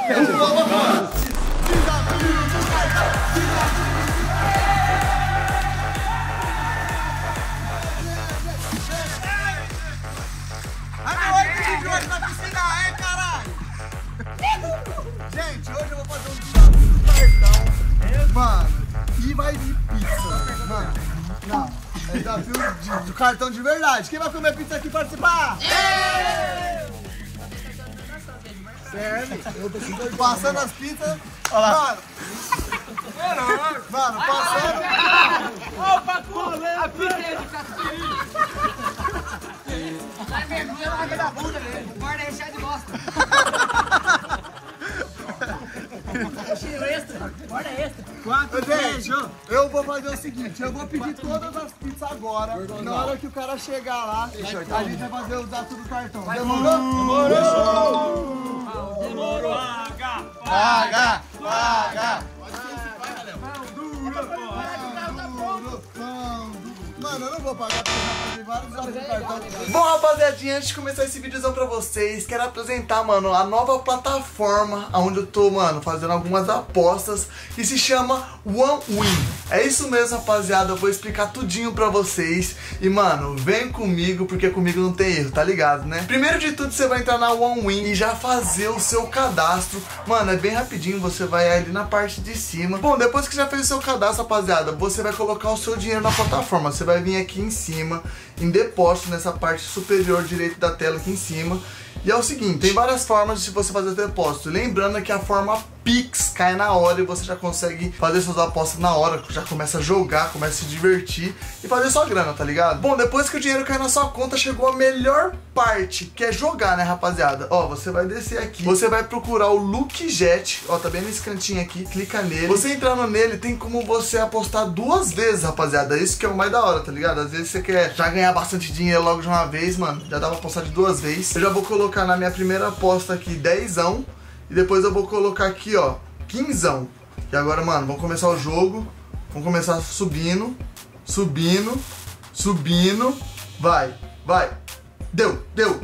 Gente, hoje eu vou fazer um desafio do cartão. Mano, e vai vir pizza, mano. Não, é desafio do cartão de verdade. Quem vai comer pizza aqui participar? Sério? Eu tô passando as pizzas. Olha lá. Mano, passando. Opa, a pizza é de casquinha. Vai mergulhar na água da bunda mesmo. O guarda é recheado de bosta. Cheiro extra. Guarda extra. 4 beijos. Eu vou fazer o seguinte, eu vou pedir todas as pizzas agora. Na hora que o cara chegar lá, a gente vai fazer o dado do cartão. Demorou? Demorou! Demorou. Paga! Paga! Mano, eu não vou pagar porque eu já paguei vários jogos do cartão. Bom, rapaziadinha, antes de começar esse vídeozão pra vocês, quero apresentar, mano, a nova plataforma onde eu tô, mano, fazendo algumas apostas que se chama OneWin. É isso mesmo, rapaziada, eu vou explicar tudinho pra vocês. E, mano, vem comigo, porque comigo não tem erro, tá ligado, né? Primeiro de tudo, você vai entrar na OneWin e já fazer o seu cadastro. Mano, é bem rapidinho, você vai ali na parte de cima. Bom, depois que já fez o seu cadastro, rapaziada, você vai colocar o seu dinheiro na plataforma. Você vai vir aqui em cima, em depósito, nessa parte superior direita da tela aqui em cima. E é o seguinte, tem várias formas de você fazer depósito. Lembrando que a forma Pix cai na hora e você já consegue fazer suas apostas na hora, já começa a jogar, começa a se divertir e fazer sua grana, tá ligado? Bom, depois que o dinheiro cai na sua conta, chegou a melhor parte, que é jogar, né, rapaziada? Ó, você vai descer aqui, você vai procurar o LuckyJet, ó, tá bem nesse cantinho aqui, clica nele. Você entrando nele, tem como você apostar 2 vezes, rapaziada. Isso que é o mais da hora, tá ligado? Às vezes você quer já ganhar bastante dinheiro logo de uma vez, mano, já dá pra apostar de 2 vezes. Eu já vou colocar na minha primeira aposta aqui 10ão. E depois eu vou colocar aqui, ó, 15ão. E agora, mano, vamos começar o jogo. Vamos começar subindo. Subindo. Subindo. Vai, vai. Deu,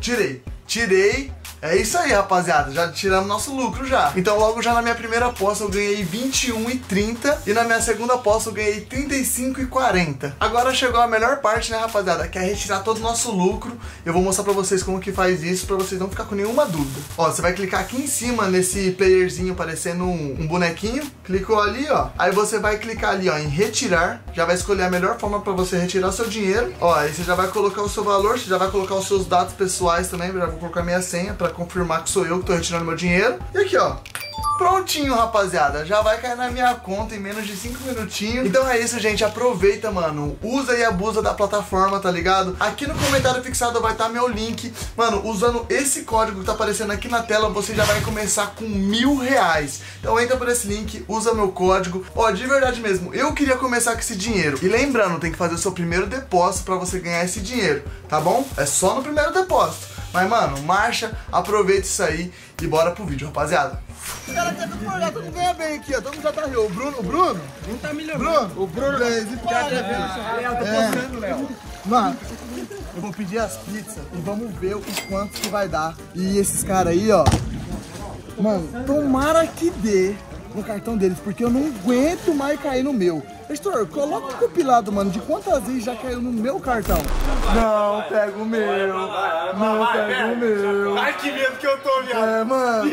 tirei. É isso aí, rapaziada, já tiramos nosso lucro já. Então logo já na minha primeira aposta eu ganhei 21,30 e na minha segunda aposta eu ganhei 35,40. Agora chegou a melhor parte, né, rapaziada, que é retirar todo o nosso lucro. Eu vou mostrar pra vocês como que faz isso, pra vocês não ficar com nenhuma dúvida. Ó, você vai clicar aqui em cima nesse playerzinho parecendo um bonequinho. Clicou ali, ó. Aí você vai clicar ali, ó, em retirar. Já vai escolher a melhor forma pra você retirar seu dinheiro. Ó, aí você já vai colocar o seu valor, você já vai colocar os seus dados pessoais também. Já vou colocar minha senha pra confirmar que sou eu que tô retirando meu dinheiro. E aqui, ó, prontinho, rapaziada, já vai cair na minha conta em menos de 5 minutinhos. Então é isso, gente, aproveita, mano, usa e abusa da plataforma, tá ligado? Aqui no comentário fixado vai estar meu link. Mano, usando esse código que tá aparecendo aqui na tela, você já vai começar com R$1.000. Então entra por esse link, usa meu código. Ó, de verdade mesmo, eu queria começar com esse dinheiro. E lembrando, tem que fazer o seu primeiro depósito pra você ganhar esse dinheiro, tá bom? É só no primeiro depósito. Mas, mano, marcha, aproveita isso aí e bora pro vídeo, rapaziada. O cara quer tudo olhar, todo mundo ganha bem aqui, ó. Todo mundo já tá rindo. O Bruno? Não tá melhorando. O Bruno ganha esse pai. Eu tô postando, Léo. Mano, eu vou pedir as pizzas e vamos ver o quanto que vai dar. E esses caras aí, ó. Mano, tomara que dê no cartão deles, porque eu não aguento mais cair no meu. Editor, coloca o compilado, mano, de quantas vezes já caiu no meu cartão. Não, pega o meu. Não, pega o meu. Ai, que medo que eu tô, viado. É, mano.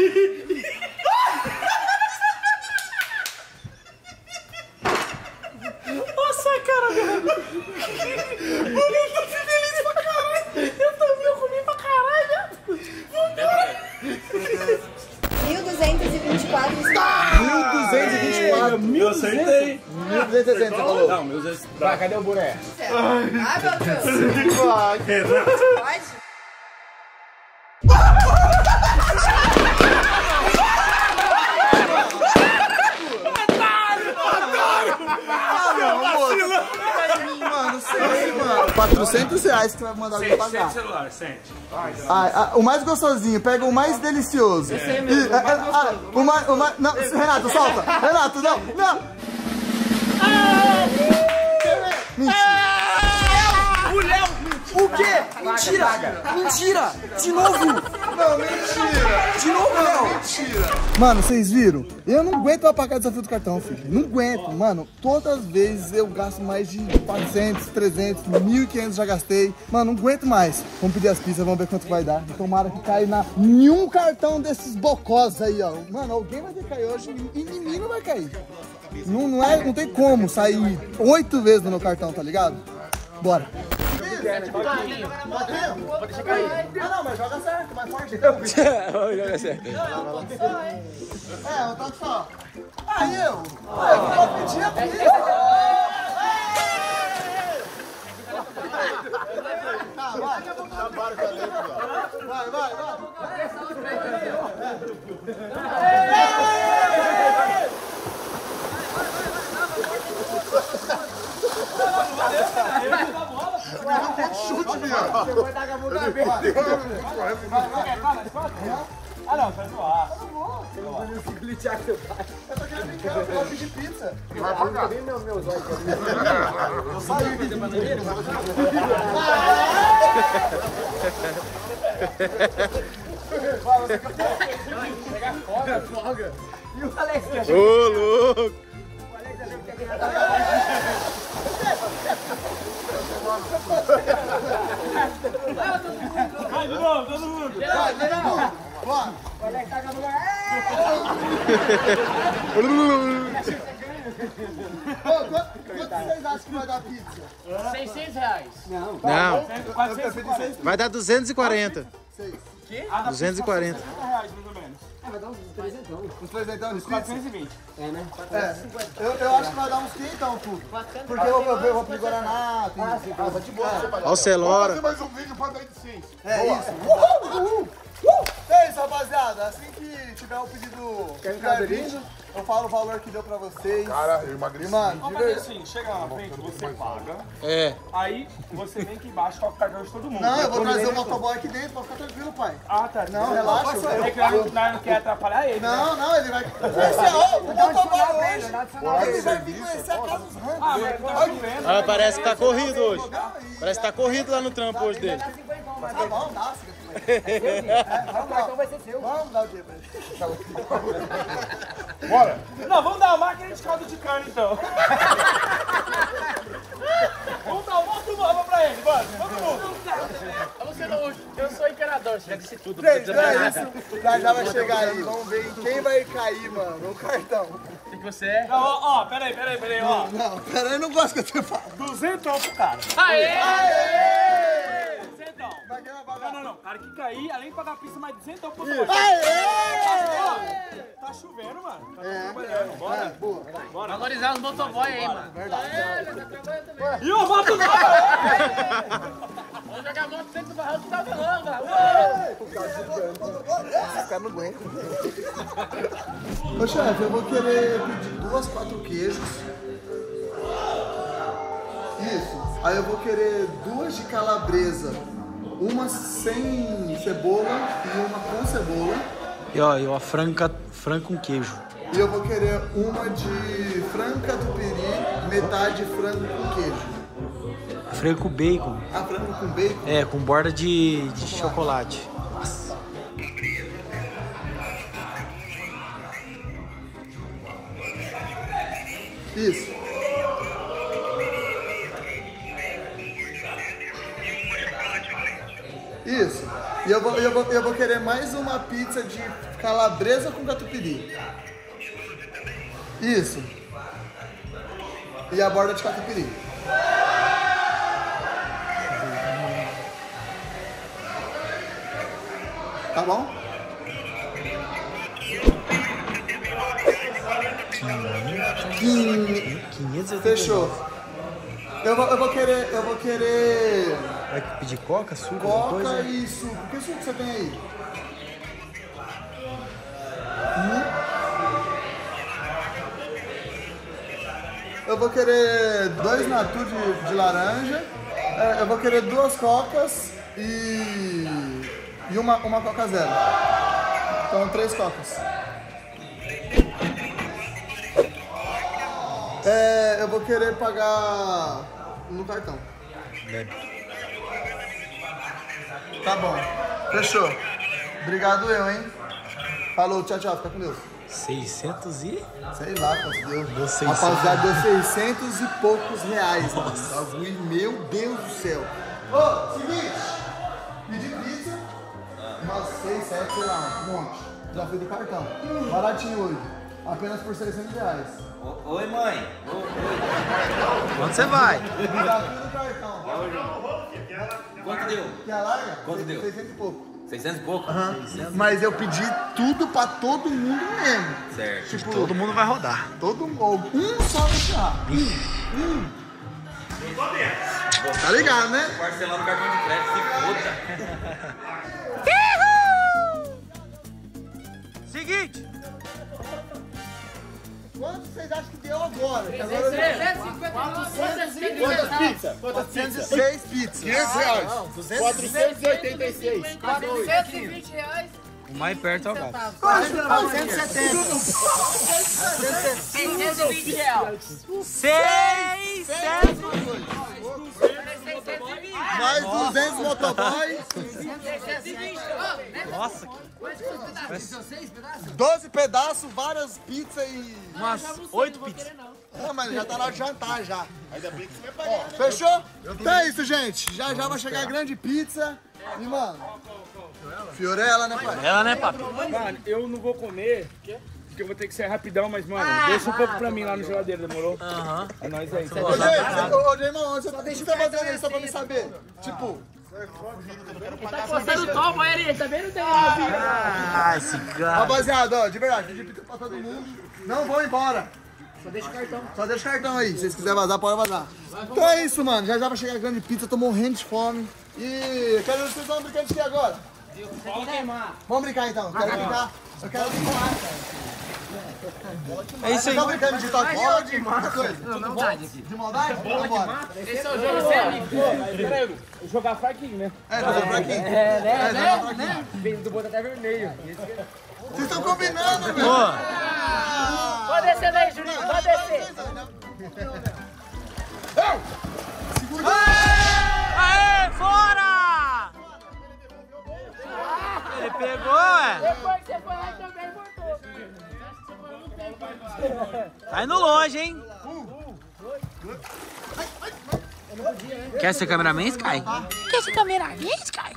Nossa, cara, velho. Eu tô feliz pra caralho. Eu também comi pra caralho. Vambora. 1.224. 1.224. Eu acertei. 1.260, você falou? Não, meus... Vai, cadê o boné? Ah, meu Deus. Vai. Pode? Mano, sério, mano. R$400 que você vai mandar alguém pagar. Sente celular, sente. O mais gostosinho, pega o mais delicioso. Esse aí mesmo, o mais não, Renato, solta. Renato, não. Mentira. O quê? Mentira! Mentira! De novo! Não, mentira. De novo, Léo! Mentira. Mano, vocês viram? Eu não aguento mais pagar desafio do cartão, filho. Não aguento, mano. Todas as vezes eu gasto mais de 400, 300, 1.500 já gastei. Mano, não aguento mais. Vamos pedir as pizzas, vamos ver quanto vai dar. Tomara que caia na nenhum cartão desses bocós aí, ó. Mano, alguém vai ter que cair hoje e em mim não vai cair. Não tem como sair 8 vezes no meu cartão, tá ligado? Bora. Pode deixar cair. Ah, não, mas joga certo, mais forte. Joga certo. Eu tô só. Aí eu vou pedir a pizza. Tá, vai. Chute, viado. Você vai dar a mão da vez. Ah, não, vai zoar. Eu tô querendo brincar, eu vou pedir pizza. Vai pagar. Meus olhos. Eu saí de maneira. Pega folga. E o Alex? Ô, louco. O Alex achou que ia ganhar. Vai, todo mundo. Vai, bora. O Alex tá acabando. Quanto vocês acham que vai dar pizza? R$600. Não, 400. vai dar 240. Que? 240. R$100, mais ou menos. Vai dar uns 300. Uns 300 de pizza? 420. Né? Eu acho que vai dar uns 500 tudo. Porque eu vou pedir Guaraná. Tá de boa. Olha o Celora. Fazer mais um vídeo pra dar de 6. É isso. É isso, rapaziada. Assim que tiver o pedido vindo, eu falo o valor que deu pra vocês. Cara, eu emagreci. Mano, Vamos fazer assim, chega lá na frente, você paga. É. Aí você vem aqui embaixo, toca o cartão de todo mundo. não, eu vou trazer o motoboy aqui dentro pra ficar tranquilo, pai. Ah, tá. Não, relaxa. É que nós não quer atrapalhar ele. Não, ele vai conhecer o motoboy hoje. Ele vai vir conhecer a casa dos ramos. Ah, mas tá doendo. Ah, parece que tá corrido hoje. Parece que tá corrido lá no trampo hoje dele. Tá bom, dá, Então vai ser seu. vamos dar o dia pra ele. Bora. Não, vamos dar uma máquina de caldo de cana então. Vamos dar uma outra mapa pra ele, bora. Vamos junto. Eu sou encanador, você já disse tudo. Gente, não é isso. Já vai chegar aí. Vamos ver em quem vai cair, mano. O cartão. O que você é? Não, ó, peraí, ó. Não, pera aí, eu não gosto que você fala. 200 pro cara. Aê! 200. Vai ganhar, vai ganhar. Não. Cara que cair, além de pagar a pista, mais 200 pro Aê! Tá chovendo, mano. Tá É, trabalhando. Bora. boa. Bora. Valorizar os motoboy aí, mano. E o moto não! Vamos jogar moto dentro do barranco e dar velão, mano. Esse cara não aguenta. Ô chefe, eu vou querer pedir 2 4 queijos. Isso. Aí eu vou querer 2 de calabresa. Uma sem cebola e uma com cebola. E ó, eu a frango com queijo. E eu vou querer uma de frango catupiry, metade frango com queijo. Frango com bacon. Ah, frango com bacon? É, com borda de chocolate. Nossa. Isso. Isso. E eu vou querer mais uma pizza de calabresa com catupiry. Isso. E a borda de catupiry. Tá bom? Fechou. Eu vou querer Vai pedir coca, suco, alguma coca coisa? e suco. Que suco você tem aí? Eu vou querer 2 natu de laranja. Eu vou querer 2 cocas e uma coca zero. Então 3 cocas. Eu vou querer pagar no cartão. Tá bom. Fechou. Obrigado eu, hein? Falou, tchau, tchau. Fica com Deus. 600 e... Sei lá quanto deu. Deu 600. Rapaziada, deu 600 e poucos reais. Nossa. Meu Deus do céu. Ô, seguinte. Pedi pizza. Umas 6, 7, sei lá, um monte. Já fui do cartão. Baratinho hoje. Apenas por 600 reais. Oi, mãe. Onde você vai? Já fui do cartão. Quanto deu? Quer larga? Quanto deu? 600 e pouco. 600 e pouco? Mas eu pedi tudo pra todo mundo mesmo. Certo. Tipo, Todo mundo vai rodar. todo mundo. Um só vai tirar. Tá ligado, né? Parcelar no cartão de crédito, se foda. Seguinte. Quanto vocês acham que deu agora? Que agora 406 pizzas. 500 reais. 486. 420 reais. O mais perto é o gato. 620 reais. 600. Mais 200 motoboys. Nossa. 12 pedaços, várias pizzas e... Umas 8 pizzas. Ah, mas já tá na hora de jantar já. Ainda bem que você vai pagar. Fechou? Então é isso, gente. Já já vai chegar a grande pizza. E, mano... Fiorella, né, pai? Ela, né, papi? Mano, eu não vou comer, porque eu vou ter que sair rapidão, mas, mano, deixa um pouco pra mim lá no geladeiro, demorou? Aham. É nóis aí. Ô, irmão, onde você tá fazendo isso só pra me saber? Tipo... Tá postando o tomo aí, ele também não tem. Ah, esse cara. Rapaziada, ó, de verdade, pedi pizza pra todo mundo. Não vou embora. Só deixa o cartão. Só deixa o cartão aí. Se vocês quiserem vazar, pode vazar. Então é isso, mano. Já já vai chegar a grande pizza, tô morrendo de fome. E eu quero ver vocês vão brincar de quê agora? Vamos brincar então. Quero brincar. Eu quero brincar. É isso aí. Vocês estão brincando de toque bola? De coisa? De maldade aqui. De maldade? Vamos embora. Esse é o jogo, você é amigo. Peraí, jogar fraquinho, né? É, nós vamos pra aqui. né? Vem do botão até vermelho. Vocês estão combinando, velho. Pode descer daí, Juninho, pode descer. Aê, fora! Ele pegou, é? Depois que você foi lá também, voltou. Tá indo longe, hein? Quer ser cameraman, Sky? Quer ser cameraman, Sky?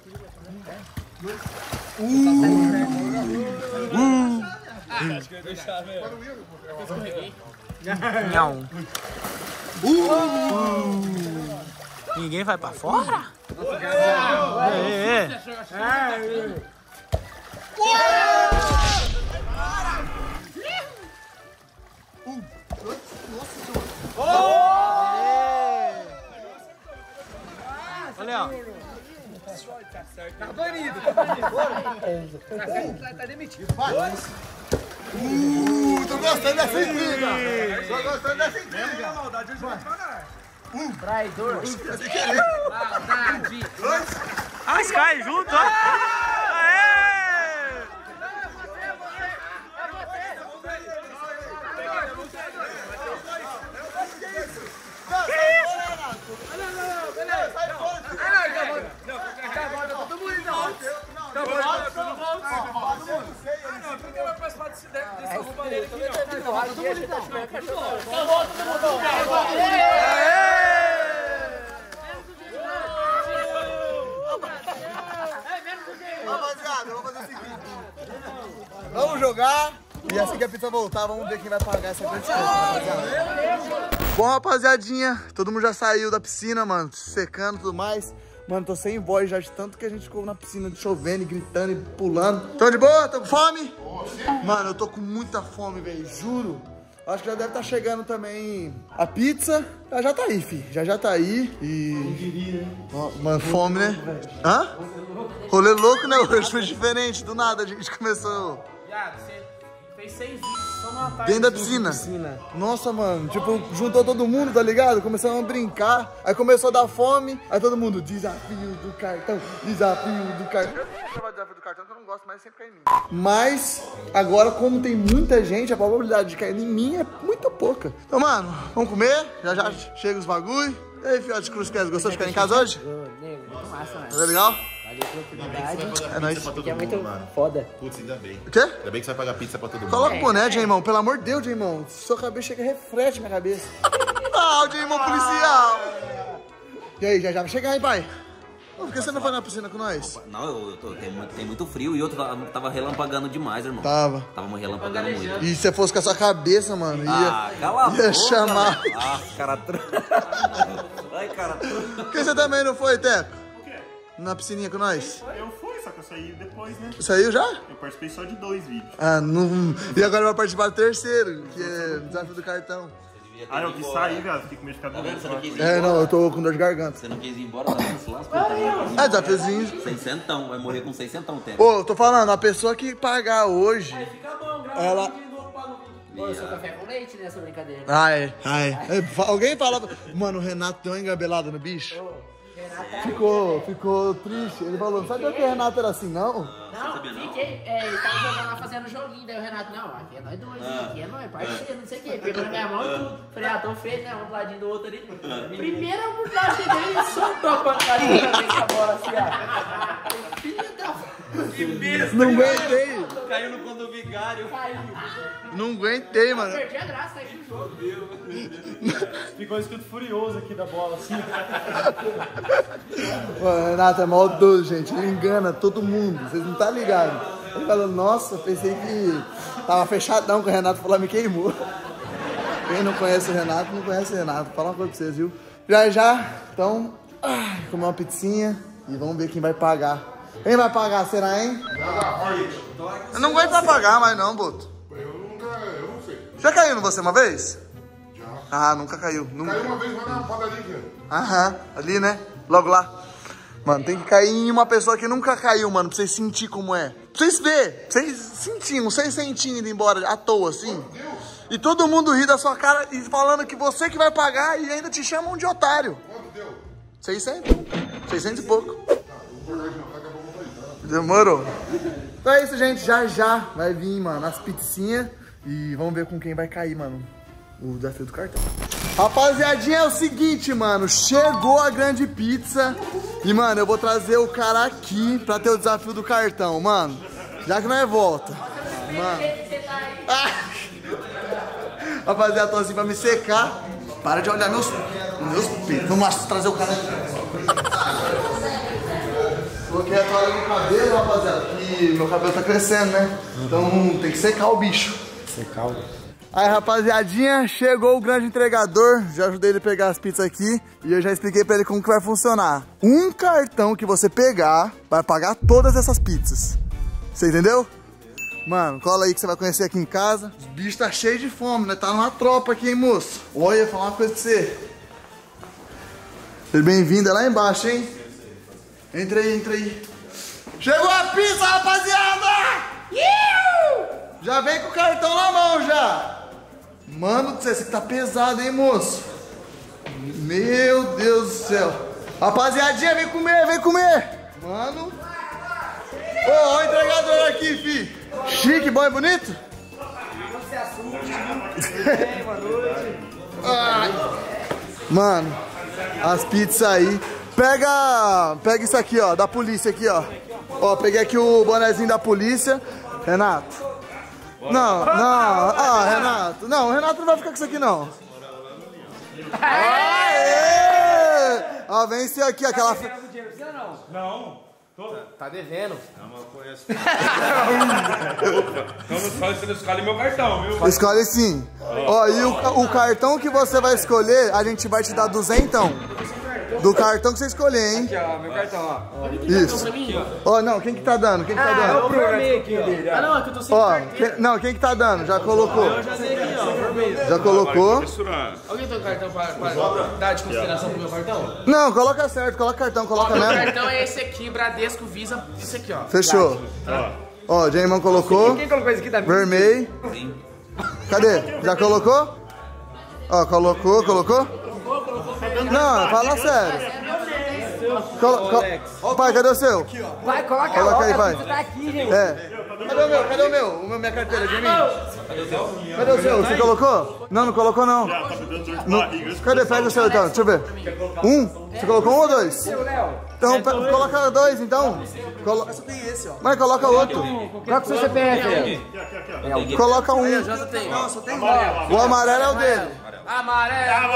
Não. Ninguém vai pra fora? Olha, ó. Tá banido. Tá demitido. Tô gostando dessa intriga. Tô gostando dessa intriga. Traidor. Maldade. Ah, Sky junto, ó. Aê! Rapaziada, vamos fazer o seguinte. Vamos jogar. E assim que a pizza voltar, vamos ver quem vai pagar essa grande conta, rapaziada. Bom, rapaziadinha, todo mundo já saiu da piscina, mano, se secando e tudo mais. Mano, tô sem voz já de tanto que a gente ficou na piscina chovendo e gritando e pulando. Tão de boa? Tão com fome? Mano, eu tô com muita fome, velho, juro. Acho que já deve estar chegando também a pizza. Já tá aí, fi. Já tá aí. E... Ó, mano, fome, né? Hã? Rolê louco, né? Hoje foi diferente. Do nada a gente começou... Viado, você fez 6 vídeos só numa tarde. Dentro da piscina. Nossa, mano, tipo, juntou todo mundo, tá ligado? Começamos a brincar, aí começou a dar fome, aí todo mundo, desafio do cartão, desafio do cartão. Eu desafio do cartão que eu não gosto, mas sempre cai em mim. Mas, agora, como tem muita gente, a probabilidade de cair em mim é muito pouca. Então, mano, vamos comer, já já chega os bagulho. E aí, fiote de cruz, gostou de ficar em casa hoje? Muito massa, mano. Foi legal? Valeu. É nóis. Pra todo Que é mundo, muito mano. foda. Putz, ainda bem. O quê? Ainda bem que você vai pagar pizza pra todo mundo. Coloca o boné, Jaimão. Pelo amor de Deus, Jaimão. Sua cabeça chega e reflete minha cabeça. Ah, o Jaimão policial. E aí, já vai chegar, hein, pai? Por que você não foi na piscina com nós? Não, tem muito frio e outro tava relampagando demais, irmão. Tava. Tava relampagando muito. E se você fosse com a sua cabeça, mano, Cala a boca, ia chamar. mano. Ah, cara... Ai, cara... Por que você também não foi, Teco? O quê? Na piscininha com nós? Eu fui, só que eu saí depois, né? Saiu já? Eu participei só de 2 vídeos. Ah, não. E agora vai participar do terceiro, que é desafio do cartão. Ah, eu quis sair, velho. Fiquei com medo de ficar Tá vendo? Você não quis ir É, embora. não, eu tô com dor de garganta. Você não quis ir embora, tá vendo? Se lascou, tá É, desafiozinho. 600, vai morrer com 600, Teco. Pô, eu tô falando, a pessoa que pagar hoje, ela... Pô, eu sou café com leite nessa brincadeira. Ai. Alguém falava... Mano, o Renato deu uma engabelada no bicho. Ficou triste. Ele falou, sabia que o Renato era assim, não? Não, fiquei, ele tava jogando lá fazendo joguinho, daí o Renato, não, aqui é nós dois, aqui é nós, parceiro, não sei o quê. Pegou na minha mão e tudo. Falei, tô feito, né? Um do ladinho do outro ali. Primeira abordagem dele, ele soltou a pancadinha na cabeça da bola assim, ó. Filha da... Que besta, Não aguentei. Caiu no condomínio vigário. Não aguentei, mano. Perdi a graça, tá aqui no jogo. Ficou escrito furioso aqui da bola, assim. O Renato é maldoso, gente. Ele engana todo mundo. Vocês não tá ligados. Ele falou, nossa, pensei que tava fechadão com o Renato. Falou, me queimou. Quem não conhece o Renato, não conhece o Renato. Vou falar uma coisa pra vocês, viu? Já, então, comer uma pizzinha e vamos ver quem vai pagar. Quem vai pagar, será, hein? Eu não aguento pra pagar mais não, Boto. Eu não sei. Já caiu em você uma vez? Já. Ah, nunca caiu. Nunca. Caiu uma vez lá na padaria. Aham, ali, né? Logo lá. Mano, tem que cair em uma pessoa que nunca caiu, mano, pra vocês sentir como é. Pra vocês verem, pra vocês sentirem, uns 600 indo embora à toa, assim. E todo mundo ri da sua cara e falando que você que vai pagar e ainda te chamam de otário. Quanto deu? 600. 600 e pouco. Demorou. Então é isso, gente. Já vai vir, mano, as pizzinhas. E vamos ver com quem vai cair, mano, o desafio do cartão. Rapaziadinha, é o seguinte, mano. Chegou a grande pizza. E, mano, eu vou trazer o cara aqui pra ter o desafio do cartão, mano. Já que não é volta. Mano. Rapaziada, tô assim pra me secar. Para de olhar meus peitos. Vamos trazer o cara aqui. Coloquei a toalha no cabelo, rapaziada, que meu cabelo tá crescendo, né? Então tem que secar o bicho. Secar o bicho. Aí, rapaziadinha, chegou o grande entregador. Já ajudei ele a pegar as pizzas aqui. E eu já expliquei pra ele como que vai funcionar. Um cartão que você pegar vai pagar todas essas pizzas. Você entendeu? Mano, cola aí que você vai conhecer aqui em casa. Os bichos tá cheio de fome, né? Tá numa tropa aqui, hein, moço? Olha, falar uma coisa pra você. Seja bem-vindo, é lá embaixo, hein? Entra aí. Chegou a pizza, rapaziada! Já vem com o cartão na mão, já. Mano do céu, esse aqui tá pesado, hein, moço? Meu Deus do céu. Rapaziadinha, vem comer. Mano. Ó, o entregador aqui, fi. Chique, bom e bonito? Mano, as pizzas aí. Pega isso aqui, ó, da polícia aqui, ó. Ó, peguei aqui o bonezinho da polícia. Renato. Não. Renato. Não, o Renato não vai ficar com isso aqui, não. Aê! Ó, vem esse aqui, aquela... Não. Tá devendo. Então você escolhe meu cartão, viu? Escolhe sim. Ó, e o cartão que você vai escolher, a gente vai te dar 200. Do cartão que você escolher, hein? Aqui, ó, meu cartão, ó. Isso. Ó, não, quem que tá dando? Quem que tá dando? Eu programei aqui, ó. Ah, não, é que eu tô sem Ó, quem que tá dando? Já colocou? Eu já sei aqui, ó, vermelho. Já colocou? Alguém tem um cartão pra dar de consideração pro meu cartão? Não, coloca certo, coloca cartão, coloca Meu mesmo. cartão é esse aqui, Bradesco, Visa, isso aqui, ó. Fechou. Ó, o Jaimão colocou. Quem colocou isso aqui da Vermelho. Cadê? Já colocou? Ó, colocou? Não, fala sério. Pai, cadê o seu? Vai, coloca Coloca aí, logo, pai. a pizza tá aqui, gente. É. Cadê o meu? Cadê o meu? Minha carteira, de mim? Cadê o seu? Você colocou? Não, não colocou não. Cadê? Pega o seu então, deixa eu ver. Você colocou 1 ou 2? Então coloca 2 então. Só tem esse, ó. Mas coloca outro. Qual que é o seu CPF? Coloca 1. Não, só tem O amarelo é o dele. Amarelo.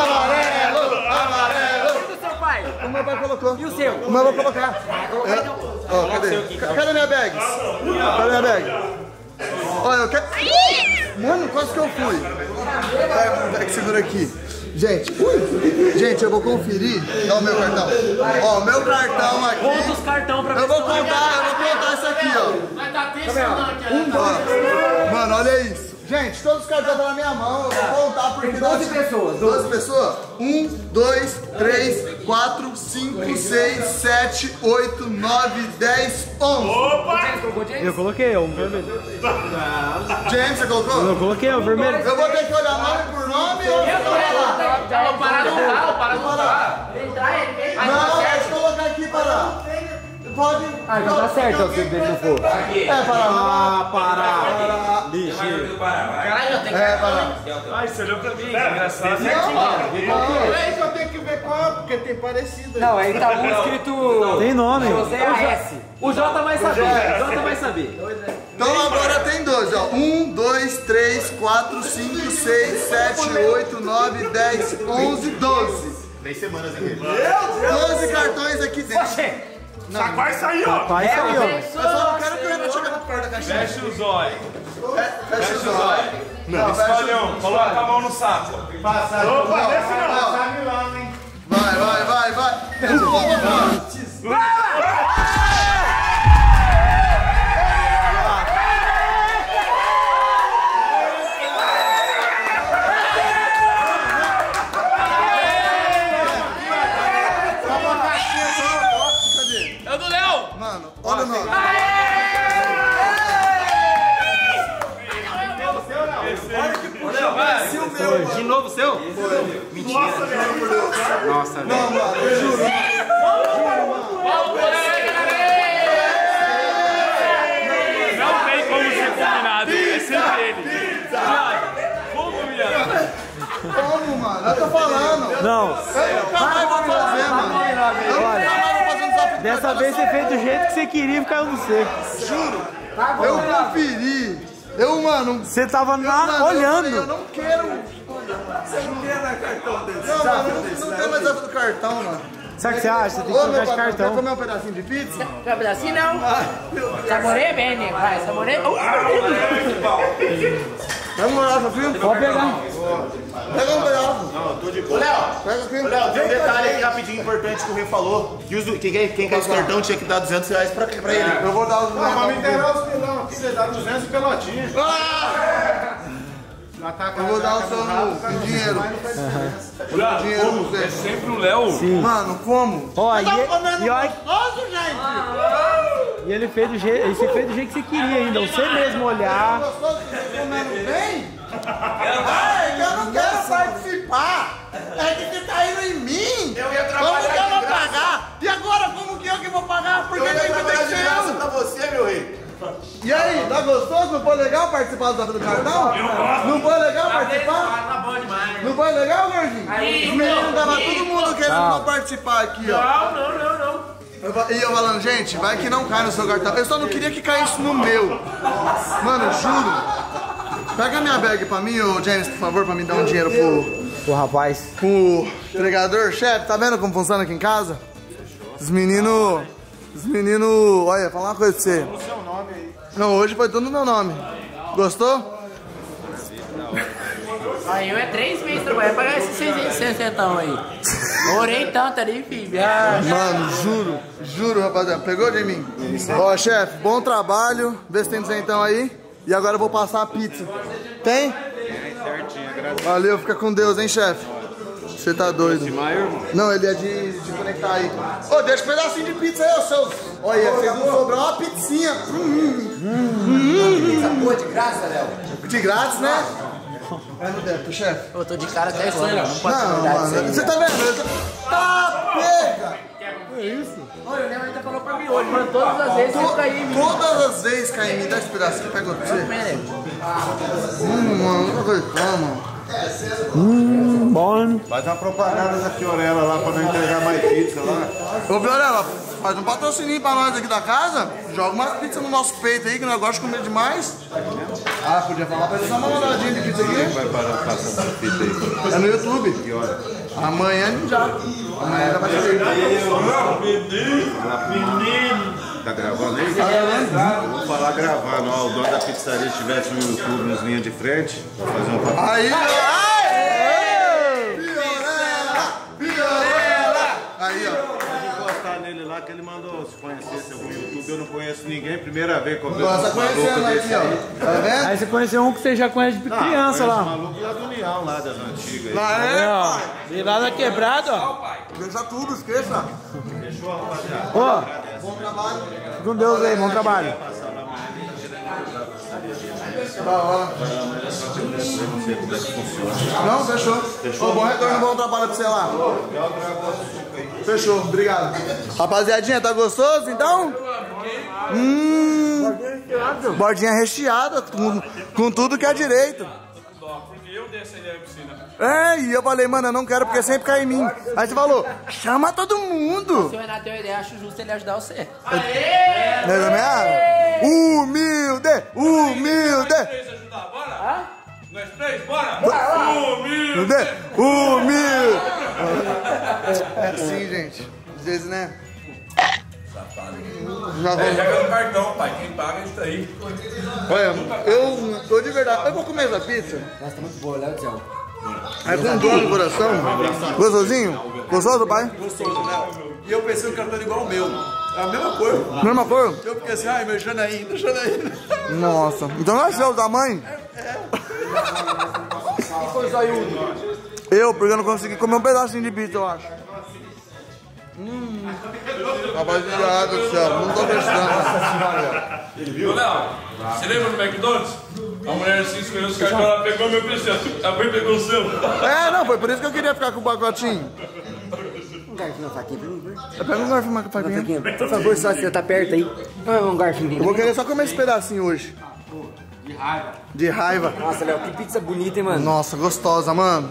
E do seu pai? O meu pai colocou. E o seu? O meu eu vou colocar. Ó, cadê? Cadê minha bag? Cadê minha bag? Olha, eu quero... Mano, quase que eu fui. Pega que segura aqui. Gente, eu vou conferir. Ó, o meu cartão. Ó, o meu cartão aqui. Conta os cartão pra ver. Eu vou contar isso aqui, ó. Mas tá pensando. Mano, olha isso. Gente, todos os cartões estão na minha mão. Eu vou contar porque... Tem 12 pessoas. 12 pessoas? 1, 2, 3, 4, 5, 6, 7, 8, 9, 10, 11. Opa! Eu coloquei, o vermelho. James, você colocou? Eu coloquei, o vermelho. Eu vou ter que olhar nome por nome ou... Já vou parar no carro, parar no carro. Entrar ele vem. Não, pode colocar aqui, parar. Pode... Ah, já tá certo se ele não for. Parar. Parar. Ligeiro. Caralho, eu tenho que... Parar. Ai, você olhou pra mim, que engraçado. É isso, eu tenho que ver qual, porque tem parecido. Não, aí tá um escrito... Tem nome. José A.S. O J vai saber. O J vai saber. Então agora tem 12, ó. 1, 2, 3, 4, 5, 6, 7, 8, 9, 10, 11, 12. 3 semanas aqui. 12 cartões aqui dentro. Vai sair, ó. Vai sair, ó. Eu só não quero que o Renato chegue na porta da caixinha. Fecha os olhos. Fecha os olhos. Não, escolhe um. Coloca a mão no saco. Passa. Opa, desce não. Passa Milão, hein? Vai. É o do Léo. Mano, olha o nome. De novo o seu? Mentira. Nossa, velho. Não, mano, eu juro. Não tem como ser combinado. É sempre ele. Fogo, viado. Como, mano? Eu tô falando. Não. Eu nunca mais vou fazer, mano. Eu nunca mais vou fazer um desafio. Dessa vez você fez do jeito que você queria e caiu no seco. Juro. Eu conferi. Mano... Você tava olhando. Eu não quero... Você não quer dar cartão desse? Não, mano, não tem mais essa do cartão, mano. Sabe o que você acha? Você tem que trocar de Quer cartão. comer um pedacinho de pizza? Quer um pedacinho, não? Saboreia bem, nego. Vai, saboreia. Pega um pedaço aqui. Pode pegar. Pega um pedaço. Não, eu tô de boa. Pega aqui. Léo, tem um detalhe aqui rapidinho importante que o Rê falou. Quem quer esse cartão tinha que dar R$200 pra ele. Eu vou dar os... Não, mas me inteirar os milão aqui, você dá 200 e pelotinha. Eu vou dar o seu no dinheiro. Dinheiro no É seu. sempre o Léo. Mano, como? Ó, Tá comendo e olha, gostoso, gente? e ele fez do jeito, você fez do jeito que você queria ainda. Você mesmo olhar. Gostoso que você comendo bem? Ai, eu não quero participar. É que você tá indo em mim. Eu ia Como trabalhar que eu vou de graça. pagar? E agora, como que eu que vou pagar? Porque Eu ia tem que trabalhar de ser graça eu. pra você, meu rei. E aí, tá gostoso? Não foi legal participar do cartão? Não foi legal participar? Tá bom demais. Não foi legal, gordinho? Aí, Os meninos tava todo mundo querendo não participar aqui, ó. Não. E eu falando, gente, vai que não cai no seu cartão. Eu só não queria que caísse no meu. Mano, juro. Pega minha bag pra mim, ô James, por favor, pra me dar um dinheiro O rapaz. pro entregador. Chefe, tá vendo como funciona aqui em casa? Os meninos... Olha, falar uma coisa pra você. Não, hoje foi tudo no meu nome. Gostou? Aí eu 3 meses trabalhando pra pagar esses 60 aí. Orei tanto ali, filho. Mano, juro, rapaziada. Pegou de mim? Ó, chefe, bom trabalho. Vê se tem 200 aí. E agora eu vou passar a pizza. Tem? Valeu, fica com Deus, hein, chefe? Você tá doido. Não, ele é de conectar aí. Ô, deixa um pedacinho de pizza aí, ô seus. Olha, vocês não sobrou uma pizzinha. Pizza boa de graça, Léo. De grátis, né? É no débito, chefe. Eu tô de cara até agora, não pode ser Não, verdade mano, isso aí. você tá vendo? Tá pega! É isso. Olha, o Nemo ainda falou pra mim hoje, mano, todas as vezes você cai em mim. Todas as vezes cai em mim, dá esse pedaço que pegou pra você. Mano, não acredito, mano. Bom. Faz uma propaganda da Fiorella lá pra não entregar mais pizza lá. Ô, Fiorella, faz um patrocininho pra nós aqui da casa. Joga umas pizzas no nosso peito aí, que nós gostamos de comer demais. Ah, podia falar pra eles dar uma mandadinha de pizza aqui. Vai parar passando essa fita aí. É no YouTube. Que hora? Amanhã já. Amanhã já vai ser. Menino! Tá gravando aí? Tá gravando? Eu vou falar gravando. Ó, o dono da pizzaria estivesse no YouTube, nos linhas de frente, vou fazer um papel. Aí, aí, ó. Pode encostar nele lá que ele mandou se conhecesse algum YouTube. Eu não conheço ninguém, primeira vez que eu vejo Nossa, conhecendo aqui, ó. Tá vendo? Aí você conheceu um que você já conhece de criança lá. Maluco lá do União, lá das antigas. Lá é, Ó, de lá da quebrada, ó. deixa tudo, esqueça. Fechou, rapaziada? Ó, Bom trabalho. com Deus aí, bom trabalho. Da hora. Não, fechou. Ô, bom retorno, bom trabalho pra você lá. Fechou, obrigado. Rapaziadinha, tá gostoso então? Bordinha recheada, com tudo que é direito. Porque eu dei essa ideia pra você, né? É, e eu falei, mano, eu não quero porque sempre cai em mim. Aí você falou, chama todo mundo. Se o Renato deu a ideia, acho justo ele ajudar você. Humilde, humilde. Nós três ajudar, bora? Nós três, bora? Humilde, humilde. É assim, gente. Às vezes, né? Já vou... Pega no cartão, pai. Quem paga é isso aí. Olha, eu tô de verdade. Eu vou comer essa pizza. Nossa, tá muito boa, Léo, tchau. É com dor no coração. Gostosinho? Gostoso, pai? Gostoso, né? E eu pensei que o cartão era igual ao meu. É a mesma cor. Mesma cor? Eu fiquei assim, ai, meu Janaína, Janaína. Nossa. Então não é seu da mãe? Que foi zoiudo? Eu, porque eu não consegui comer um pedacinho de pizza, eu acho. Rapaziada do céu, não tô prestando. Ô, Léo, você lembra do McDonald's? A mulher assim escolheu os cartões, ela pegou meu presente, a mãe pegou o seu. É, não, foi por isso que eu queria ficar com o pacotinho. Um garfinho na faquinha pra mim, Eu pego um garfo com faquinha. por favor, só você tá perto aí. Um garfinho. Eu vou querer só comer esse pedacinho hoje. De raiva. De raiva. Nossa, Léo, que pizza bonita, hein, mano? Nossa, gostosa, mano.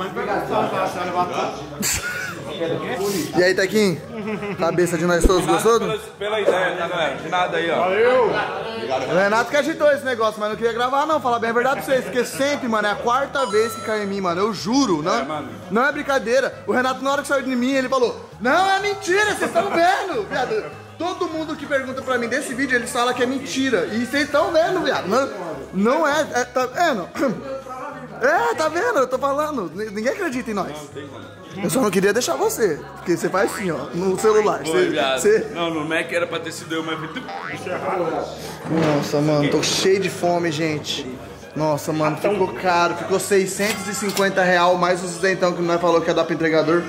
E aí, Tequinho? Cabeça de nós todos, gostou? Pela ideia, tá, galera? De nada aí, ó. O Renato que agitou esse negócio, mas não queria gravar não, falar bem a verdade pra vocês, porque sempre, mano, é a quarta vez que cai em mim, mano, eu juro, não, não é brincadeira. O Renato, na hora que saiu de mim, ele falou, não, é mentira, vocês estão vendo, viado. Todo mundo que pergunta pra mim desse vídeo, eles falam que é mentira, e vocês estão vendo, viado, não é, tá vendo? É, tá vendo, eu tô falando, ninguém acredita em nós. Eu só não queria deixar você, porque você faz assim, ó, no celular. Não, no Mac era pra ter sido eu, mas... Nossa, mano, tô cheio de fome, gente. Nossa, mano, ficou caro, ficou R$650 mais os dentão que nós falou que ia dar pro entregador.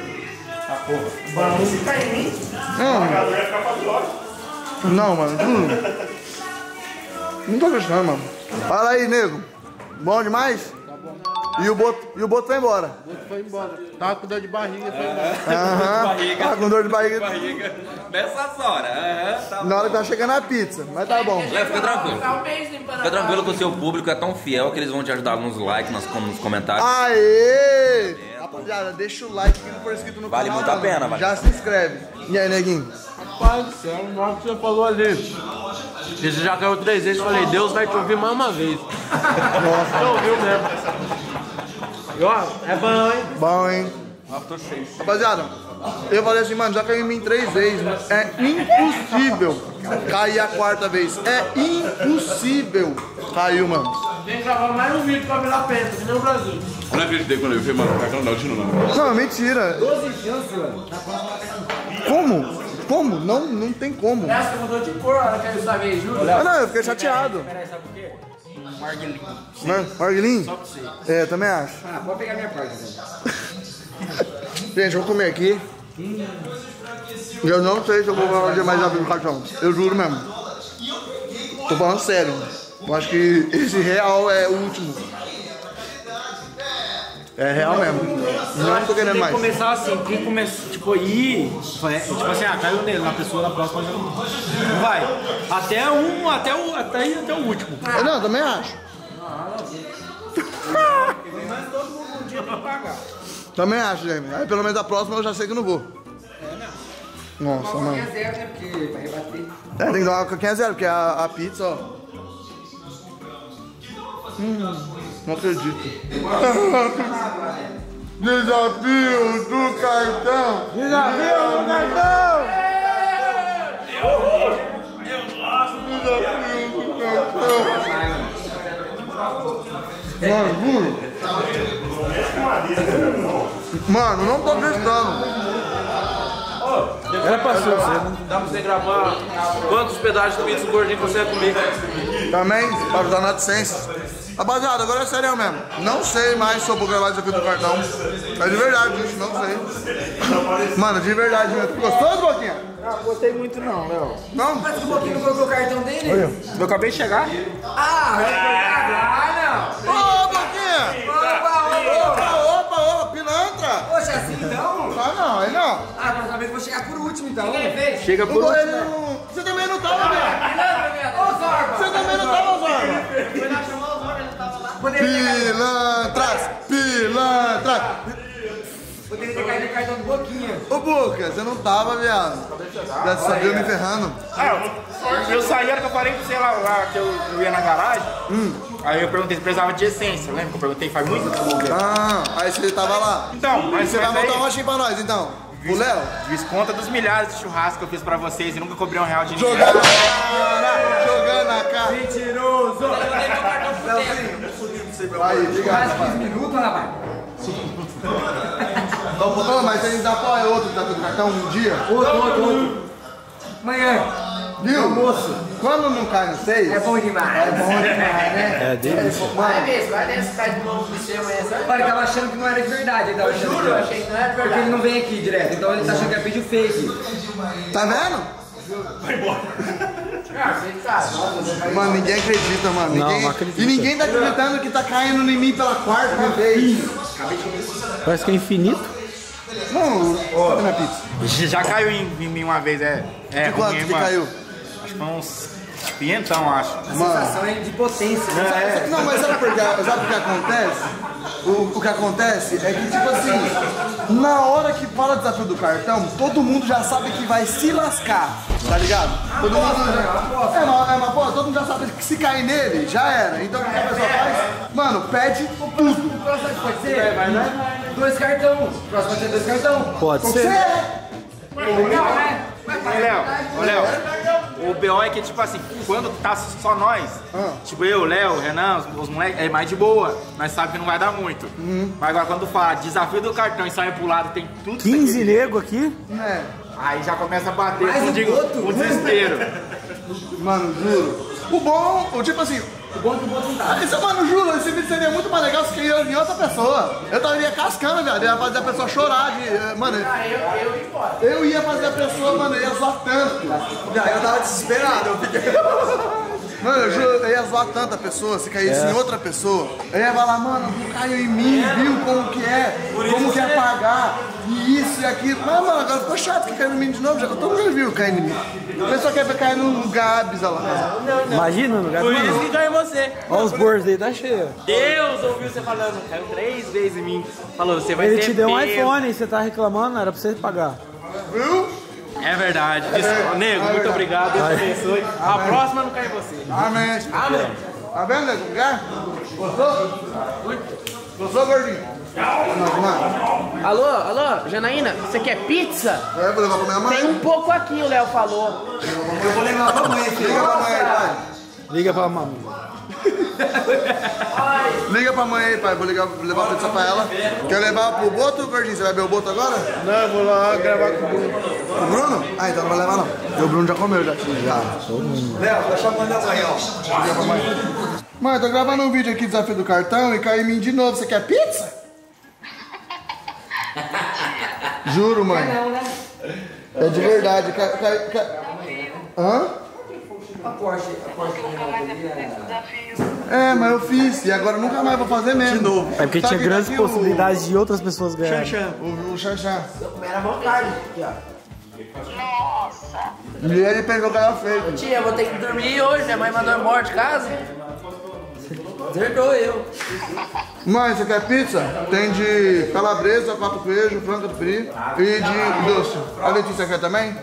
Não, mano, juro. Não tô acreditando, mano. Fala aí, nego. Bom demais? E o Boto foi embora. O Boto foi embora. Tava com dor de barriga, foi embora. Tava com dor de barriga. Nessas horas. Tá Na hora que tá chegando a pizza, mas tá bom. Léo, fica tranquilo. Fica tranquilo que o seu público é tão fiel que eles vão te ajudar nos likes, nos comentários. Aê! Rapaziada, deixa o like que não for inscrito no Vale canal. muito a pena, vale. Já se inscreve. E aí, neguinho? Rapaz do céu, na hora que você falou ali. Você já caiu 3 vezes, eu falei, Deus vai te ouvir mais uma vez. Nossa, você ouviu mesmo. E ó, é bom, hein? Bom, hein? Tô cheio. Rapaziada, eu falei assim, mano, já caiu em mim 3 vezes. É impossível cair a 4ª vez. É impossível. Caiu, mano. Tem que gravar mais um vídeo pra virar penta, que nem o Brasil. Eu não acreditei quando eu vi, mano, o cartão não, tira não. Não, mentira. 12 chances, mano. Como? Como? Não tem como. Essa mudou de cor, a hora que eu sabia, juro. Ah, não, eu fiquei chateado. Peraí, sabe por quê? Marguelinho? Só pra você. É, eu também acho. Ah, pode pegar minha parte, velho. Gente, eu vou comer aqui. Eu não sei se eu vou fazer mais abrir no cartão. Eu juro mesmo. Tô falando sério. Eu acho que esse real é o último. É real mesmo. Não tô querendo Tem que mais. começar assim, quem começa, tipo, ir, tipo assim, caiu nele, na pessoa, na próxima já não vai. Até o último. Eu não, também acho. Mas todo mundo um dia tem que pagar. Também acho, gente. Aí pelo menos a próxima eu já sei que não vou. Nossa, mano. É zero, né? Porque vai rebater. É, tem que dar uma coquinha zero, porque a pizza, ó. Não acredito. Desafio do cartão! Desafio do cartão! Desafio do cartão! Mano, não tô acreditando. Era pra ser você, né? Dá pra você gravar quantos pedaços de pizza gordinho que você ia comer. Também, pra ajudar na AdSense. Rapaziada, agora é sério mesmo. Não sei mais se eu vou gravar isso aqui do cartão. É de verdade isso, não sei. Mano, de verdade mesmo. Gostoso, Boquinha? Ah, gostei muito não, Léo. Não? Mas o Boquinha não colocou o cartão dele? Olha. Eu acabei de chegar. Ah, não. Ô, Boquinha! Opa, pilantra! Poxa, assim então? Ah, não, aí não. Ah, agora talvez eu vou chegar por último então. Chega por Ele não... Você também não tava, velho. Ô, Zorba! Você também não tava, Zorba. Foi lá chamar o Zorba, ele não tava lá. Pilantras! Poderia ter caído no cartão do Boquinha. Ô, Boca, você não tava, viado. Já sabia me ferrando. Eu saí, era que eu falei pra você lá que eu ia na garagem. Aí eu perguntei se precisava de essência, lembra que eu perguntei faz muito tempo. Ah, aí você tava lá. Então, mas Você vai aí, montar um rochinho pra nós, então. O Léo? desconta dos milhares de churrascos que eu fiz pra vocês e nunca cobrei R$1 de ninguém. Jogando na cara. Mentiroso! Aí, obrigado, rapaz. 15 minutos, rapaz. Ô, mas você ainda qual é outro que tá do cartão um dia? Outro. Amanhã. Viu? Moço, quando não cai no 6, É bom demais. é bom demais, né? É delícia. Vai mesmo, vai nesse cara de novo do seu amanhã, sabe? Olha, ele tava achando que não era de verdade. Ele tava achando Juro, que eu achei que não era Porque ele verdade. não vem aqui direto, então ele tá achando que é vídeo fake. Tá vendo? Ah, você sabe. Mano, ninguém acredita, mano. Não, Ninguém... não acredita. E ninguém tá acreditando que tá caindo em mim pela quarta vez. Parece que é infinito. Não, cadê minha pizza? Já caiu em mim uma vez, é. De quanto ruim, que mano. caiu? Acho que foi uns 500, acho. A sensação é de potência. Né? Não, mas sabe o que acontece? O que acontece é que, tipo assim, na hora que fala o desafio do cartão, todo mundo já sabe que vai se lascar, tá ligado? Todo mundo já... É uma aposta, todo mundo já sabe que se cair nele, já era. Então o que a pessoa faz? Mano, pede tudo. O próximo pode ser? Vai, né? 2 cartão. O próximo pode ser 2 cartão. Pode ser. Legal, né? Ô, Léo, o BO é que, tipo assim, quando tá só nós, tipo eu, Léo, Renan, os moleques, é mais de boa, nós sabemos que não vai dar muito. Mas agora quando fala desafio do cartão e sai pro lado, tem tudo 15 nego aqui. É. aí já começa a bater, Mais eu um digo, outro? o desespero. Mano, juro. O bom, tipo assim... O bom é que o outro não tá. Isso, mano, juro, esse vídeo seria muito mais legal se eu em outra pessoa. Eu estaria cascando, velho. Eu ia fazer a pessoa chorar de. Mano, Eu ia embora. eu ia fazer a pessoa, mano, eu ia zoar tanto. Eu tava desesperado, eu fiquei. Mano, eu juro, eu ia zoar tanto a pessoa, se caísse em outra pessoa. Eu ia falar, mano, não caiu em mim, viu como que é, como que é pagar, e isso e aquilo. Mas, mano, agora ficou chato que caiu em mim de novo, já, todo mundo já viu cair em mim. A pessoa quer cair no Gabs, olha lá. Imagina, no lugar. Por isso que caiu em você. Olha os bordos aí, tá cheio. Deus ouviu você falando, caiu 3 vezes em mim. Falou, você vai Ele ter te deu um peso. iPhone e você tá reclamando, era pra você pagar. Viu? É verdade. Nego, muito obrigado. Deus te abençoe. A próxima não cai em você. Amém. Amém. Tá vendo, nego? Lugar? Gostou? Gostou, gordinho? Mano, Alô, Janaína, você quer pizza? eu vou levar pra minha mãe. Tem um pouco aqui, o Léo falou. Eu vou levar pra mãe, filho. Liga pra mãe aí, pai. Liga pra mamãe. Liga pra mãe aí, pai. Vou levar a pizza pra ela. Quer levar pro Boto, gordinho? Você vai ver o Boto agora? Não, eu vou lá gravar com o Bruno. O Bruno? Ah, então não vai levar não. Porque o Bruno já comeu, já. Léo, tá chamando a mãe, ó. Liga pra mãe. Mãe, eu tô gravando um vídeo aqui, desafio do cartão, e caiu em mim de novo. Você quer pizza? Juro, mãe. Não, né? É de verdade. Hã? A Porsche do Reinaldo ali É, mas eu fiz. E agora eu nunca mais vou fazer mesmo. De novo. É porque tinha grandes possibilidades de outras pessoas ganharem. O Xanxan. Era vontade. Aqui, ó. Nossa. E ele pensou que era fake. Tia, eu vou ter que dormir hoje. Minha mãe mandou embora de casa. Deserdou eu. Mãe, você quer pizza? Tem de calabresa, 4 queijos, frango de fri e de doce. A Letícia quer também?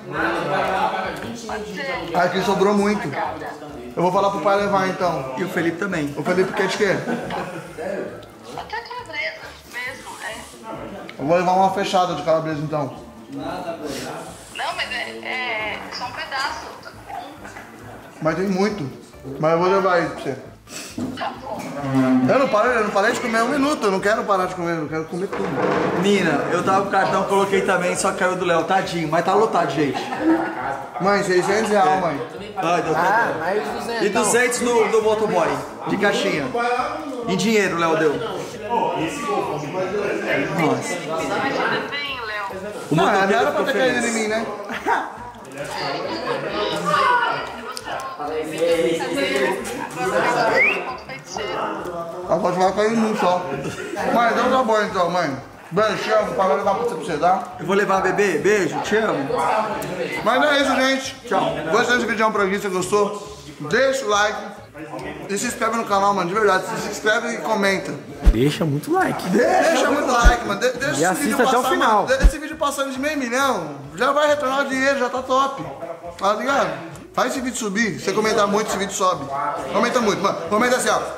Aqui sobrou muito. Eu vou falar pro pai levar então. E o Felipe também. O Felipe quer de quê? Até calabresa mesmo, né? Eu vou levar uma fechada de calabresa então. Não, mas é só um pedaço. Tá bom. Mas tem muito. Mas eu vou levar aí pra você. Tá bom. Eu não parei de comer um minuto, eu não quero parar de comer, eu quero comer tudo. Nina, eu tava com o cartão, coloquei também, só caiu do Léo, tadinho, mas tá lotado, gente. Mãe, 600 reais, mãe. Ai, deu Ah, mais 200. E 200 do motoboy, de caixinha. Em dinheiro, Léo deu. Nossa. Imagina bem, Léo. O Não, motoboy não era pra ter ficou caído em feliz. mim, né? Agora vai cair em mim só. Mãe, então tá bom então, mãe. Beijo, te amo, para levar pra você, tá? Eu vou levar bebê, beijo, te amo. Mas não é isso, gente. Tchau. Gostei desse vídeo pra aqui, se gostou, deixa o like e se inscreve no canal, mano, de verdade. Se inscreve e comenta. Deixa muito like. Deixa muito like, mano. Deixa E assista até o final. Mano. Esse vídeo passando de meio milhão, já vai retornar o dinheiro, já tá top. Tá ligado? Faz esse vídeo subir. Se você comentar muito, esse vídeo sobe. Comenta muito, mano. Comenta assim, ó.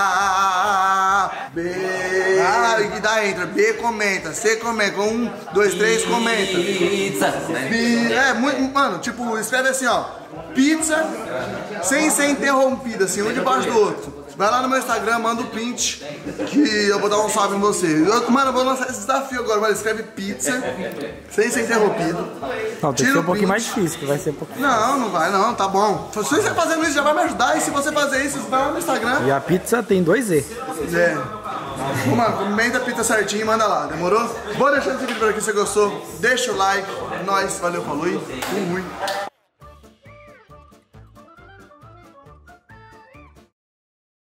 B. E que dá entra. B comenta. C comenta. 1, 2, 3 comenta. Pizza. B. É, muito. Mano, tipo, escreve assim, ó. Pizza sem ser interrompida, assim, um debaixo do outro. Vai lá no meu Instagram, manda o print que eu vou dar um salve em você. Mano, eu vou lançar esse desafio agora, mano. Escreve pizza sem ser interrompido. Não, tem que ser um pouquinho mais difícil, que vai ser um pouquinho. Não, não vai não, tá bom. Se você fazendo isso já vai me ajudar. E se você fazer isso, você vai lá no Instagram. E a pizza tem 2 E. É. Mano, comenta a pizza certinho e manda lá, demorou? Vou deixando esse vídeo por aqui se você gostou. Deixa o like. Nós, valeu, falou e fui.